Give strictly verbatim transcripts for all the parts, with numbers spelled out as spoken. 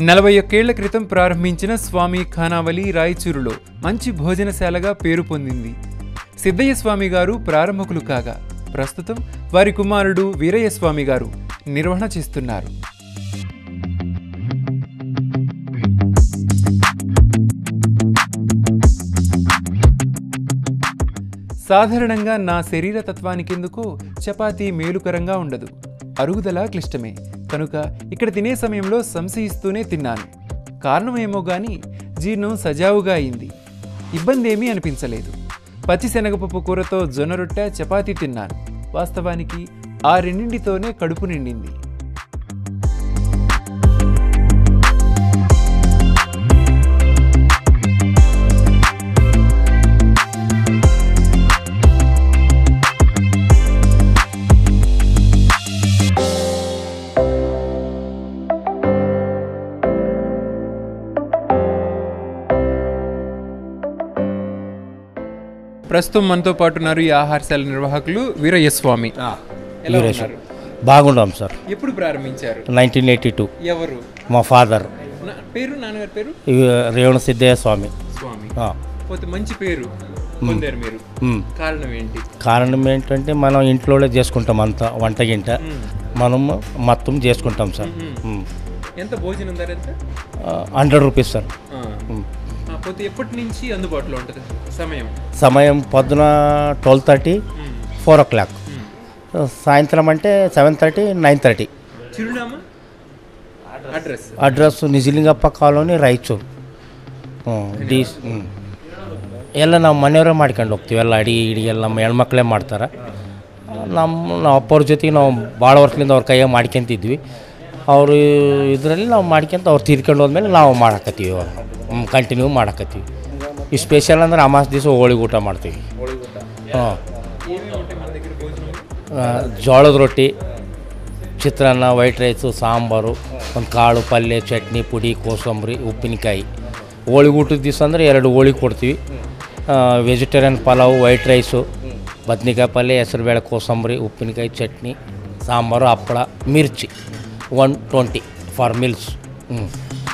నలభై ఒక్కేళ్ల క్రితం ప్రారంభించిన స్వామి ఖానావలి రాయచూరులో మంచి భోజనశాలగా పేరు పొందింది. సిద్ధయ్య స్వామి గారు ప్రారంభకులు కాగా ప్రస్తుతం వారి కుమారుడు వీరయ్య స్వామి గారు నిర్వహణ చేస్తున్నారు. సాధారణంగా నా శరీర తత్వానికెందుకో చపాతీ మేలుకరంగా ఉండదు, అరుగుదల క్లిష్టమే. కనుక ఇక్కడ తినే సమయంలో సంశయిస్తూనే తిన్నాను. కారణమేమో గాని జీర్ణం సజావుగా అయింది, ఇబ్బంది ఏమీ అనిపించలేదు. పచ్చిశనగపప్పు కూరతో జొన్న రొట్టె చపాతీ తిన్నాను. వాస్తవానికి ఆ రెండింటితోనే కడుపు నిండింది. ప్రస్తుతం మనతో పాటు ఉన్నారు ఈ ఆహారశాల నిర్వాహకులు వీరయ్య స్వామి. బాగుండాం సార్. ఎప్పుడు ప్రారంభించారు? Nineteen eighty two. ఎవరు? మా ఫాదర్. పేరు? నాన్నగారి పేరు? రేవణ సిద్ధయ్య స్వామి. స్వామి పోతే మంచి పేరు పొందారు మీరు. కారణం ఏంటి? కారణం ఏంటంటే మనం ఇంట్లోనే చేసుకుంటాం, అంతా వంట గింట మనం మొత్తం చేసుకుంటాం సార్. ఎంత భోజనం ధర ఎంత? Hundred rupees sir. పోతే ఎప్పటి నుంచి అందుబాటులో ఉంటుంది సమయం? సమయం పొద్దున twelve thirty four o'clock, సాయంత్రం అంటే సెవెన్ థర్టీ నైన్ థర్టీ. చిరునామా address? Address Nijalingappa colony Raichur. ಡಿ ಎಲ್ಲ ನಾವು ಮನೆಯವರೇ ಮಾಡ್ಕೊಂಡು ಹೋಗ್ತೀವಿ. ಎಲ್ಲ ಅಡಿಗೆ ಗಿಡಿಗೆ ಎಲ್ಲ ನಮ್ಮ ಹೆಣ್ಮಕ್ಳೇ ಮಾಡ್ತಾರೆ. ನಮ್ಮ ನಾವು ಅಪ್ಪವ್ರ ಜೊತೆಗೆ ನಾವು ಭಾಳ ವರ್ಷದಿಂದ ಅವ್ರ ಕೈಯಾಗ ಮಾಡ್ಕೊಂತಿದ್ವಿ. ಅವರು ಇದರಲ್ಲಿ ನಾವು ಮಾಡ್ಕೊಂತ ಅವ್ರು ತೀರ್ಕೊಂಡು ಹೋದ್ಮೇಲೆ ನಾವು ಮಾಡಾಕತ್ತೀವಿ, ಕಂಟಿನ್ಯೂ ಮಾಡಾಕತ್ತೀವಿ. ಈ ಸ್ಪೆಷಲ್ ಅಂದ್ರೆ ಅಮಾವಾಸ್ಯೆ ದಿವಸ ಹೋಳಿಗೆ ಊಟ ಮಾಡ್ತೀವಿ. ಹಾಂ, ಜೋಳದ ರೊಟ್ಟಿ, ಚಿತ್ರಾನ್ನ, ವೈಟ್ ರೈಸು, ಸಾಂಬಾರು, ಒಂದು ಕಾಳು ಪಲ್ಯ, ಚಟ್ನಿ ಪುಡಿ, ಕೋಸಂಬರಿ, ಉಪ್ಪಿನಕಾಯಿ. ಹೋಳಿಗೆ ಊಟದ ದಿವಸ ಅಂದರೆ ಎರಡು ಹೋಳಿಗೆ ಕೊಡ್ತೀವಿ. ವೆಜಿಟೇರಿಯನ್ ಪಲಾವು, ವೈಟ್ ರೈಸು, ಬದ್ನಿಕಾಯಿ ಪಲ್ಯ, ಹೆಸರುಬೇಳೆ, ಕೋಸಂಬರಿ, ಉಪ್ಪಿನಕಾಯಿ, ಚಟ್ನಿ, ಸಾಂಬಾರು, ಹಪ್ಪಳ, ಮಿರ್ಚಿ. One twenty for meals. ಹ್ಞೂ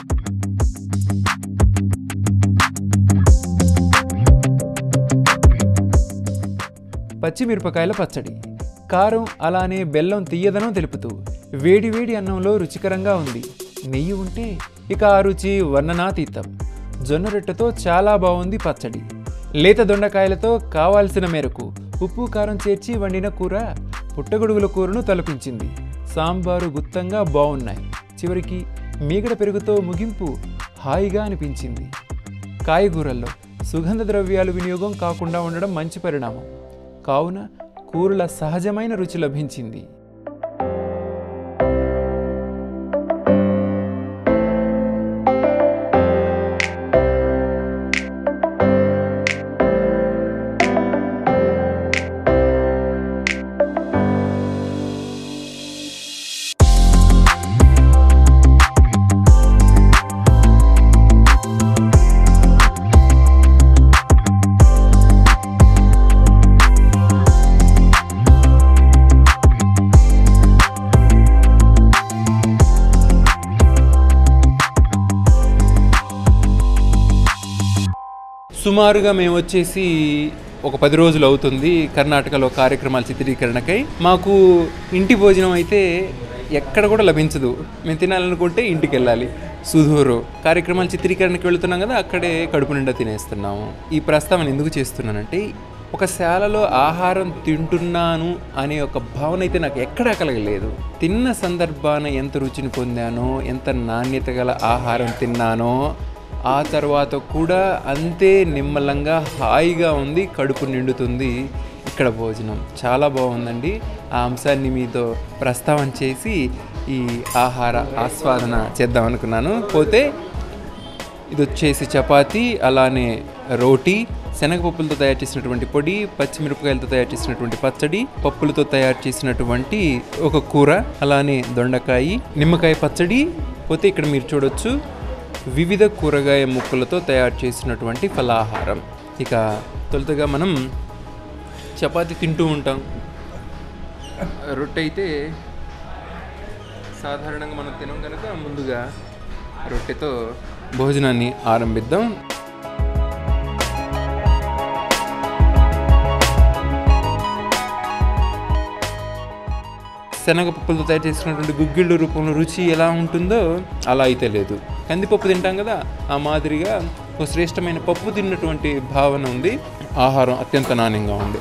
పచ్చిమిరపకాయల పచ్చడి, కారం అలానే బెల్లం తీయదనం తెలుపుతూ వేడి వేడి అన్నంలో రుచికరంగా ఉంది. నెయ్యి ఉంటే ఇక ఆ రుచి వర్ణనాతీతం. జొన్న రొట్టెతో చాలా బాగుంది పచ్చడి. లేత దొండకాయలతో కావాల్సిన మేరకు ఉప్పు కారం చేర్చి వండిన కూర పుట్టగొడుగుల కూరను తలపించింది. సాంబారు గుత్తంగా బాగున్నాయి. చివరికి మీగడ పెరుగుతో ముగింపు హాయిగా అనిపించింది. కాయగూరల్లో సుగంధ ద్రవ్యాలు వినియోగం కాకుండా ఉండడం మంచి పరిణామం. కావున కూరల సహజమైన రుచి లభించింది. సుమారుగా మేము వచ్చేసి ఒక పది రోజులు అవుతుంది కర్ణాటకలో కార్యక్రమాల చిత్రీకరణకై. మాకు ఇంటి భోజనం అయితే ఎక్కడ కూడా లభించదు. మేము తినాలనుకుంటే ఇంటికి వెళ్ళాలి. సుదూరు కార్యక్రమాల చిత్రీకరణకి వెళుతున్నాం కదా, అక్కడే కడుపు నిండా తినేస్తున్నాము. ఈ ప్రస్తావన ఎందుకు చేస్తున్నానంటే, ఒక శాలలో ఆహారం తింటున్నాను అనే ఒక భావన అయితే నాకు ఎక్కడా కలగలేదు. తిన్న సందర్భాన ఎంత రుచిని పొందానో, ఎంత నాణ్యత గల ఆహారం తిన్నానో, ఆ తర్వాత కూడా అంతే నిమ్మలంగా హాయిగా ఉంది, కడుపు నిండుతుంది. ఇక్కడ భోజనం చాలా బాగుందండి. ఆ అంశాన్ని మీతో ప్రస్తావన చేసి ఈ ఆహార ఆస్వాదన చేద్దాం అనుకున్నాను. పోతే ఇది వచ్చేసి చపాతీ, అలానే రోటీ, శనగపప్పులతో తయారు చేసినటువంటి పొడి, పచ్చిమిరపకాయలతో తయారు చేసినటువంటి పచ్చడి, పప్పులతో తయారు చేసినటువంటి ఒక కూర, అలానే దొండకాయ, నిమ్మకాయ పచ్చడి. పోతే ఇక్కడ మీరు చూడొచ్చు వివిధ కూరగాయ ముక్కలతో తయారు చేసినటువంటి ఫలాహారం. ఇక తొలుతగా మనం చపాతీ తింటూ ఉంటాం. రొట్టె అయితే సాధారణంగా మనం తినం కనుక ముందుగా రొట్టెతో భోజనాన్ని ఆరంభిద్దాం. శనగపప్పులతో తయారు చేసుకున్నటువంటి గుగ్గిళ్ళు రూపంలో రుచి ఎలా ఉంటుందో అలా అయితే లేదు. కందిపప్పు తింటాం కదా, ఆ మాదిరిగా ఒక శ్రేష్టమైన పప్పు తిన్నటువంటి భావన ఉంది. ఆహారం అత్యంత నాణ్యంగా ఉంది.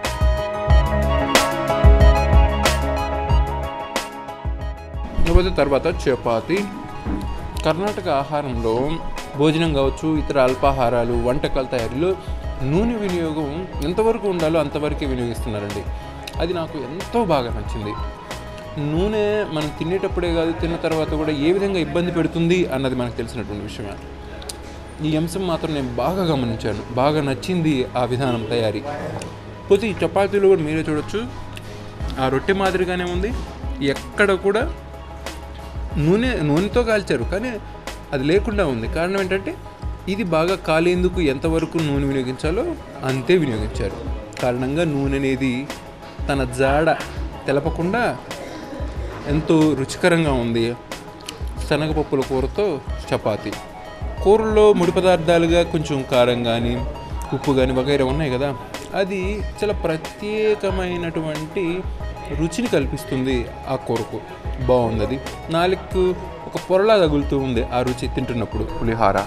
ఇకపోతే తర్వాత చపాతి. కర్ణాటక ఆహారంలో భోజనం కావచ్చు, ఇతర అల్పాహారాలు, వంటకాల తయారీలో నూనె వినియోగం ఎంతవరకు ఉండాలో అంతవరకే వినియోగిస్తున్నారండి. అది నాకు ఎంతో బాగా నచ్చింది. నూనె మనం తినేటప్పుడే కాదు, తిన్న తర్వాత కూడా ఏ విధంగా ఇబ్బంది పెడుతుంది అన్నది మనకు తెలిసినటువంటి విషయమే. ఈ అంశం మాత్రం నేను బాగా గమనించాను, బాగా నచ్చింది ఆ విధానం తయారీ. పోతే ఈ చపాతీలు కూడా మీరే చూడొచ్చు, ఆ రొట్టె మాదిరిగానే ఉంది. ఎక్కడ కూడా నూనె నూనెతో కాల్చారు, కానీ అది లేకుండా ఉంది. కారణం ఏంటంటే ఇది బాగా కాలేందుకు ఎంతవరకు నూనె వినియోగించాలో అంతే వినియోగించారు. కారణంగా నూనె అనేది తన జాడ తెలపకుండా ఎంతో రుచికరంగా ఉంది. శనగపప్పుల కూరతో చపాతి. కూరల్లో ముడి పదార్థాలుగా కొంచెం కారం కానీ ఉప్పు కానీ వగైరా ఉన్నాయి కదా, అది చాలా ప్రత్యేకమైనటువంటి రుచిని కల్పిస్తుంది ఆ కూరకు. బాగుంది. అది నాలుగు ఒక పొరలా తగులుతూ ఉంది ఆ రుచి తింటున్నప్పుడు. పులిహార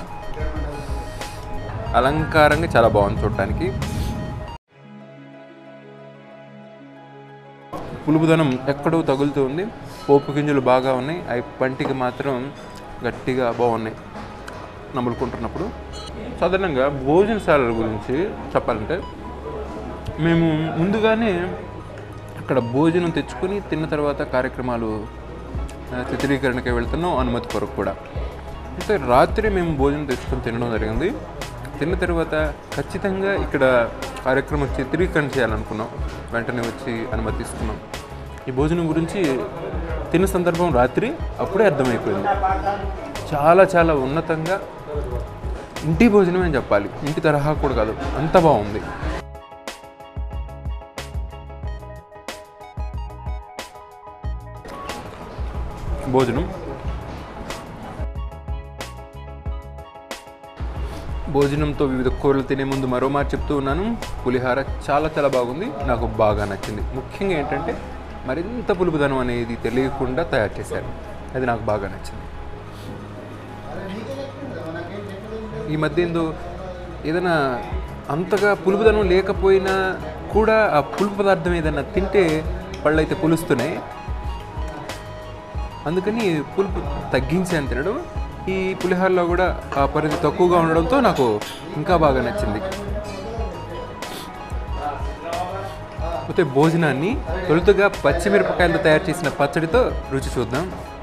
అలంకారంగా చాలా బాగుంది చూడటానికి. పులుపుదనం ఎక్కడో తగులుతూ ఉంది. పోపు గింజలు బాగా ఉన్నాయి, అవి పంటికి మాత్రం గట్టిగా బాగున్నాయి నములుకుంటున్నప్పుడు. సాధారణంగా భోజనశాలల గురించి చెప్పాలంటే మేము ముందుగానే అక్కడ భోజనం తెచ్చుకొని తిన్న తర్వాత కార్యక్రమాలు చిత్రీకరణకి వెళ్తున్నాం, అనుమతి కొరకు కూడా. అయితే రాత్రి మేము భోజనం తెచ్చుకొని తినడం జరిగింది. తిన్న తర్వాత ఖచ్చితంగా ఇక్కడ కార్యక్రమం చిత్రీకరణ చేయాలనుకున్నాం. వెంటనే వచ్చి అనుమతి తీసుకున్నాం. ఈ భోజనం గురించి తిన్న సందర్భం రాత్రి అప్పుడే అర్థమైపోయింది. చాలా చాలా ఉన్నతంగా ఇంటి భోజనం అని చెప్పాలి, ఇంటి తరహా కూడా కాదు, అంత బాగుంది. భోజనం భోజనంతో వివిధ కూరలు తినే ముందు మరో మాట చెప్తూ ఉన్నాను. పులిహార చాలా చాలా బాగుంది, నాకు బాగా నచ్చింది. ముఖ్యంగా ఏంటంటే మరింత పులుపుదనం అనేది తెలియకుండా తయారు చేశారు, అది నాకు బాగా నచ్చింది. ఈ మధ్య ఏందో ఏదైనా అంతగా పులుపుదనం లేకపోయినా కూడా ఆ పులుపు పదార్థం ఏదైనా తింటే పళ్ళు అయితే పులుస్తున్నాయి. అందుకని పులుపు తగ్గించాను తినడం. ఈ పులిహోరలో కూడా ఆ పరిధి తక్కువగా ఉండడంతో నాకు ఇంకా బాగా నచ్చింది. అయితే భోజనాన్ని తొలుతగా పచ్చిమిరపకాయలతో తయారు చేసిన పచ్చడితో రుచి చూద్దాం.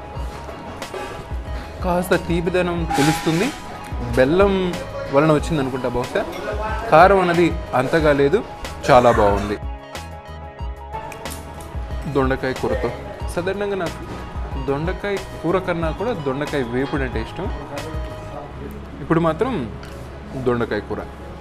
కాస్త తీపిదనం తెలుస్తుంది, బెల్లం వలన వచ్చింది అనుకుంటా బహుశా. కారం అన్నది అంతగా లేదు, చాలా బాగుంది. దొండకాయ కూరతో సాధారణంగా నాకు దొండకాయ కూర కన్నా కూడా దొండకాయ వేపుడు అంటే ఇష్టం. ఇప్పుడు మాత్రం దొండకాయ కూర.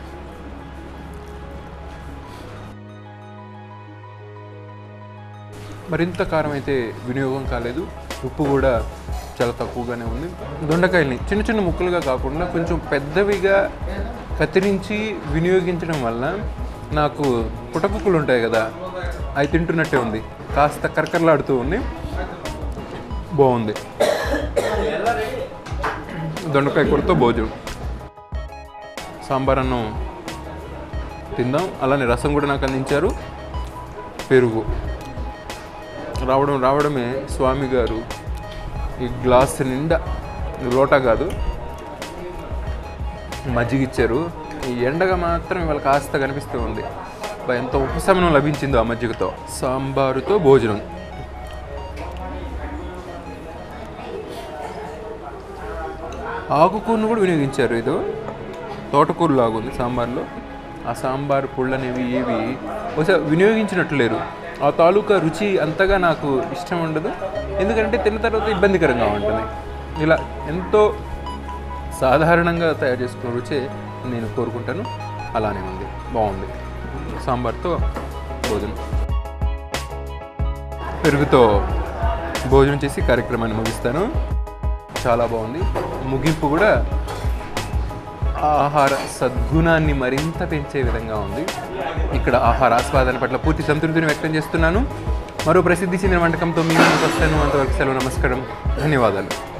మరింత కారం అయితే వినియోగం కాలేదు, ఉప్పు కూడా చాలా తక్కువగానే ఉంది. దొండకాయల్ని చిన్న చిన్న ముక్కలుగా కాకుండా కొంచెం పెద్దవిగా కత్తిరించి వినియోగించడం వల్ల నాకు పుటకుక్కలు ఉంటాయి కదా, అవి తింటున్నట్టే ఉంది. కాస్త కరకరలాడుతూ ఉంది, బాగుంది. దొండకాయ కూరతో భోజనం. సాంబార్ అన్నం తిందాం. అలానే రసం కూడా నాకు అందించారు. పెరుగు రావడం రావడమే స్వామి గారు ఈ గ్లాస్ నిండా, లోటా కాదు, మజ్జిగ ఇచ్చారు. ఈ ఎండగా మాత్రం ఇవాళ కాస్త కనిపిస్తూ ఉంది. ఎంతో ఉపశమనం లభించిందో ఆ మజ్జిగతో. సాంబారుతో భోజనం. ఆకుకూరను కూడా వినియోగించారు. ఏదో తోటకూర లాగుంది సాంబార్లో. ఆ సాంబార్ పుళ్ళు అనేవి ఏవి ఒకసారి వినియోగించినట్లు లేరు. ఆ తాలూకా రుచి అంతగా నాకు ఇష్టం ఉండదు, ఎందుకంటే తిన్న తర్వాత ఇబ్బందికరంగా ఉంటుంది. ఇలా ఎంతో సాధారణంగా తయారు చేసుకున్న రుచే నేను కోరుకుంటాను. అలానే ఉంది, బాగుంది. సాంబార్తో భోజనం. పెరుగుతో భోజనం చేసి కార్యక్రమాన్ని ముగిస్తాను. చాలా బాగుంది. ముగింపు కూడా ఆహార సద్గుణాన్ని మరింత పెంచే విధంగా ఉంది. ఇక్కడ ఆహార ఆస్వాదన పట్ల పూర్తి సంతృప్తిని వ్యక్తం చేస్తున్నాను. మరో ప్రసిద్ధి చెందిన వంటకంతో మీ ముందుకు వస్తాను. అంతవరకు సెలవు, నమస్కారం, ధన్యవాదాలు.